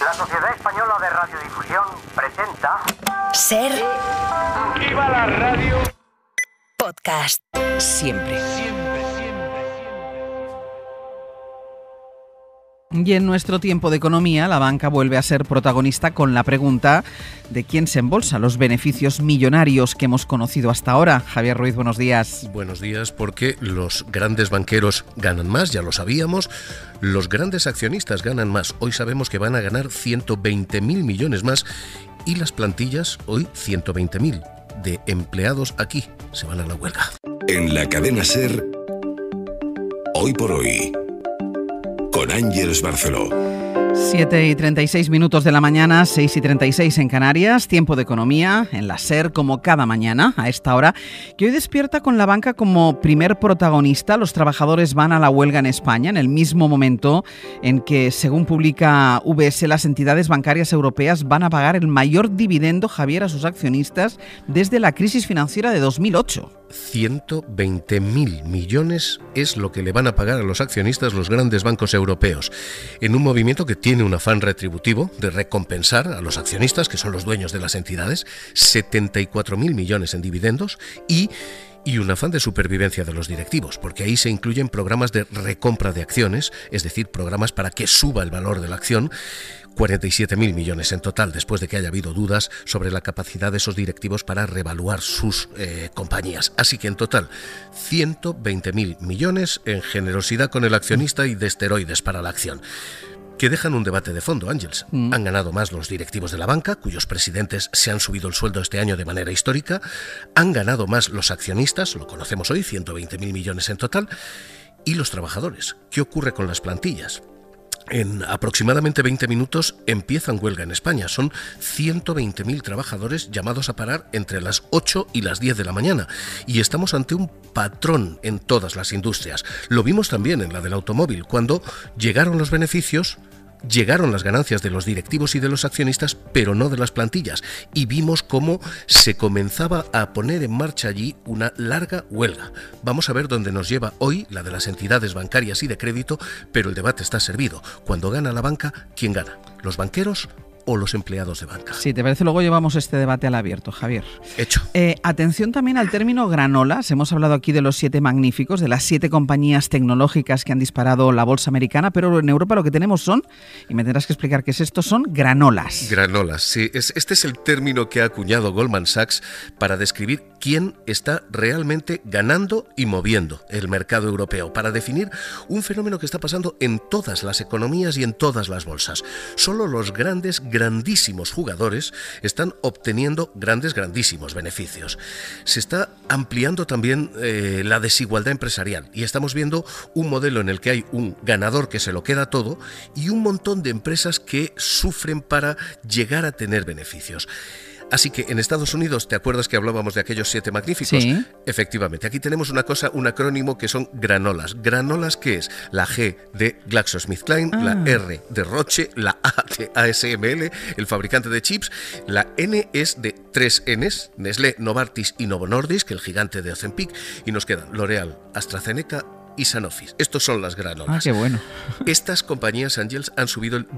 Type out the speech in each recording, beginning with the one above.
La Sociedad Española de Radiodifusión presenta... Ser... ¡Viva la radio! Podcast. Siempre. Y en nuestro tiempo de economía, la banca vuelve a ser protagonista con la pregunta de quién se embolsa los beneficios millonarios que hemos conocido hasta ahora. Javier Ruiz, buenos días. Buenos días, porque los grandes banqueros ganan más, ya lo sabíamos. Los grandes accionistas ganan más. Hoy sabemos que van a ganar 120.000 millones más. Y las plantillas, hoy 120.000 de empleados aquí se van a la huelga. En la cadena SER, Hoy por Hoy, con Ángeles Barceló. 7:36 de la mañana, 6:36 en Canarias, tiempo de economía en la SER, como cada mañana a esta hora, que hoy despierta con la banca como primer protagonista. Los trabajadores van a la huelga en España en el mismo momento en que, según publica UBS, las entidades bancarias europeas van a pagar el mayor dividendo, Javier, a sus accionistas desde la crisis financiera de 2008. 120.000 millones es lo que le van a pagar a los accionistas los grandes bancos europeos, en un movimiento que tiene un afán retributivo de recompensar a los accionistas, que son los dueños de las entidades, 74.000 millones en dividendos y un afán de supervivencia de los directivos, porque ahí se incluyen programas de recompra de acciones, es decir, programas para que suba el valor de la acción. 47.000 millones en total, después de que haya habido dudas sobre la capacidad de esos directivos para revaluar sus compañías. Así que en total, 120.000 millones en generosidad con el accionista y de esteroides para la acción, que dejan un debate de fondo, Ángeles. Han ganado más los directivos de la banca, cuyos presidentes se han subido el sueldo este año de manera histórica. Han ganado más los accionistas, lo conocemos hoy, 120.000 millones en total. Y los trabajadores. ¿Qué ocurre con las plantillas? En aproximadamente 20 minutos empiezan huelga en España. Son 120.000 trabajadores llamados a parar entre las 8 y las 10 de la mañana. Y estamos ante un patrón en todas las industrias. Lo vimos también en la del automóvil, cuando llegaron los beneficios. Llegaron las ganancias de los directivos y de los accionistas, pero no de las plantillas. Y vimos cómo se comenzaba a poner en marcha allí una larga huelga. Vamos a ver dónde nos lleva hoy la de las entidades bancarias y de crédito, pero el debate está servido. Cuando gana la banca, ¿quién gana? ¿Los banqueros o los empleados de banca? Sí, ¿te parece? Luego llevamos este debate al abierto, Javier. Hecho. Atención también al término granolas. Hemos hablado aquí de los 7 magníficos, de las 7 compañías tecnológicas que han disparado la bolsa americana, pero en Europa lo que tenemos son, y me tendrás que explicar qué es esto, son granolas. Granolas, sí. Este es el término que ha acuñado Goldman Sachs para describir quién está realmente ganando y moviendo el mercado europeo, para definir un fenómeno que está pasando en todas las economías y en todas las bolsas. Solo los grandísimos jugadores están obteniendo grandísimos beneficios. Se está ampliando también la desigualdad empresarial y estamos viendo un modelo en el que hay un ganador que se lo queda todo y un montón de empresas que sufren para llegar a tener beneficios. Así que en Estados Unidos, ¿te acuerdas que hablábamos de aquellos 7 magníficos? Sí. Efectivamente, aquí tenemos un acrónimo que son granolas. ¿Granolas qué es? La G de GlaxoSmithKline, la R de Roche, la A de ASML, el fabricante de chips, la N es de 3 Ns, Nestlé, Novartis y Novo Nordisk, el gigante de Ozempic, y nos quedan L'Oréal, AstraZeneca y Sanofi. Estos son las granolas. Ah, qué bueno. Estas compañías, Ángels, han subido el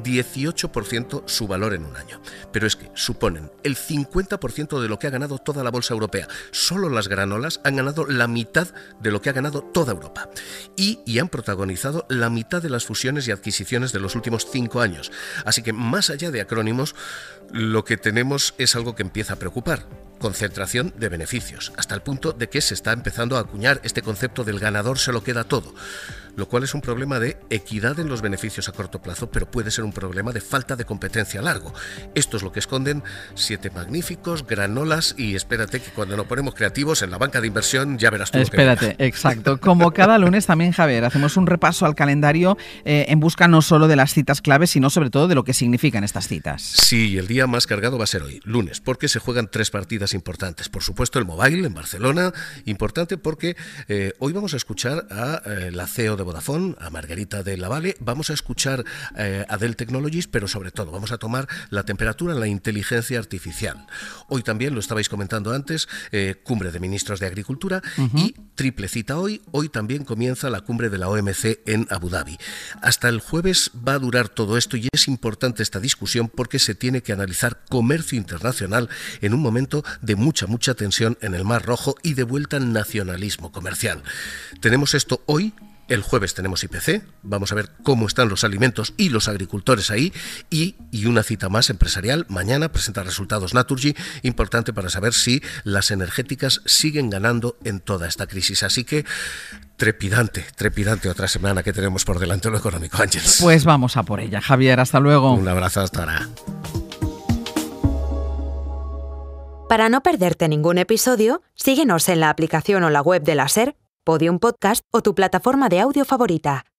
18% su valor en un año. Pero es que suponen el 50% de lo que ha ganado toda la bolsa europea. Solo las granolas han ganado la mitad de lo que ha ganado toda Europa. Y han protagonizado la mitad de las fusiones y adquisiciones de los últimos 5 años. Así que, más allá de acrónimos, lo que tenemos es algo que empieza a preocupar. Concentración de beneficios, hasta el punto de que se está empezando a acuñar este concepto del ganador se lo queda todo, lo cual es un problema de equidad en los beneficios a corto plazo, pero puede ser un problema de falta de competencia a largo. Esto es lo que esconden 7 magníficos, granolas, y espérate que cuando nos ponemos creativos en la banca de inversión ya verás tú. Espérate, exacto. Como cada lunes también, Javier, hacemos un repaso al calendario en busca no solo de las citas claves, sino sobre todo de lo que significan estas citas. Sí, el día más cargado va a ser hoy, lunes, porque se juegan 3 partidas importantes. Por supuesto, el Mobile en Barcelona, importante porque hoy vamos a escuchar a la CEO de Vodafone, a Margarita de la Valle. Vamos a escuchar a Dell Technologies, pero sobre todo vamos a tomar la temperatura en la inteligencia artificial. Hoy también, lo estabais comentando antes, cumbre de ministros de Agricultura y triple cita hoy. Hoy también comienza la cumbre de la OMC en Abu Dhabi. Hasta el jueves va a durar todo esto y es importante esta discusión porque se tiene que analizar comercio internacional en un momento de mucha tensión en el Mar Rojo y de vuelta al nacionalismo comercial. Tenemos esto hoy. El jueves tenemos IPC, vamos a ver cómo están los alimentos y los agricultores ahí, y una cita más empresarial. Mañana presenta resultados Naturgy, importante para saber si las energéticas siguen ganando en toda esta crisis. Así que trepidante otra semana que tenemos por delante en lo económico, Ángeles. Pues vamos a por ella. Javier, hasta luego. Un abrazo, hasta ahora. Para no perderte ningún episodio, síguenos en la aplicación o la web de la SER, Podium Podcast o tu plataforma de audio favorita.